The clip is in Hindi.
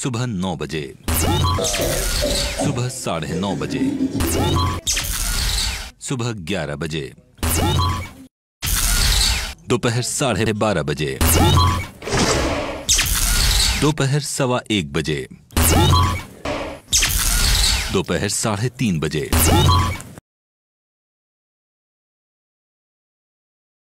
सुबह 9 बजे, सुबह 9:30 बजे, सुबह 11 बजे, दोपहर 12:30 बजे, दोपहर 1:15 बजे, दोपहर 3:30 बजे।